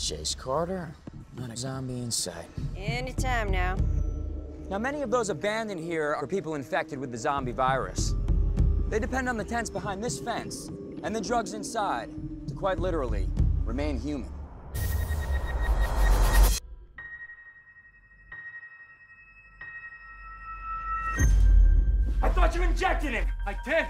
Chase Carter. Not a zombie in sight. Anytime now. Now, many of those abandoned here are people infected with the zombie virus. They depend on the tents behind this fence and the drugs inside to quite literally remain human. I thought you injected him! I did!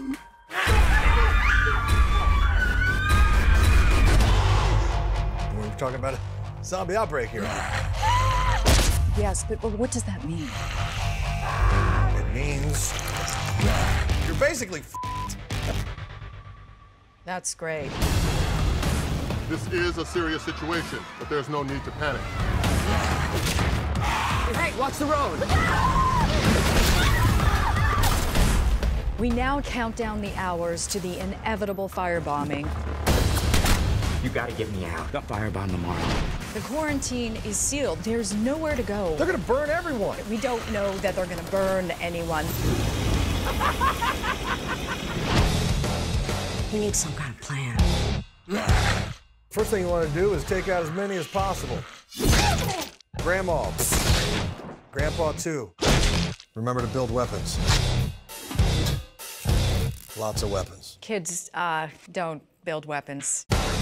We're talking about a zombie outbreak here. Yes, but what does that mean? It means you're basically f***ed. That's great. This is a serious situation, but there's no need to panic. Hey, watch the road! We now count down the hours to the inevitable firebombing. You gotta get me out. They'll firebomb tomorrow. The quarantine is sealed. There's nowhere to go. They're gonna burn everyone. We don't know that they're gonna burn anyone. We need some kind of plan. First thing you want to do is take out as many as possible. Grandma. Grandpa, too. Remember to build weapons. Lots of weapons. Kids don't build weapons.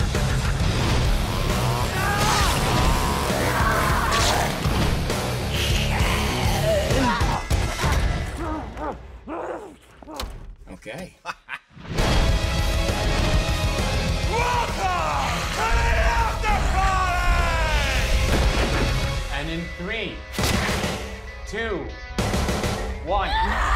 Okay. And in 3, 2, 1.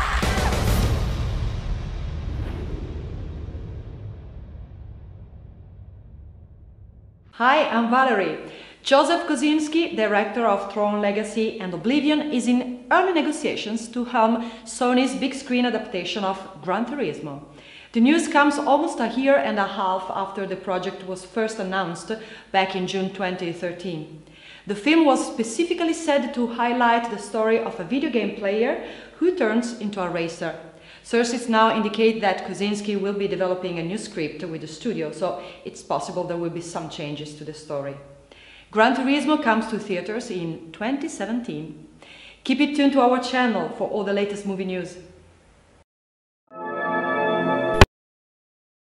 Hi, I'm Valerie. Joseph Kosinski, director of Tron Legacy and Oblivion, is in early negotiations to helm Sony's big screen adaptation of Gran Turismo. The news comes almost a year and a half after the project was first announced back in June 2013. The film was specifically said to highlight the story of a video game player who turns into a racer. Sources now indicate that Kosinski will be developing a new script with the studio, so it's possible there will be some changes to the story. Gran Turismo comes to theaters in 2017. Keep it tuned to our channel for all the latest movie news.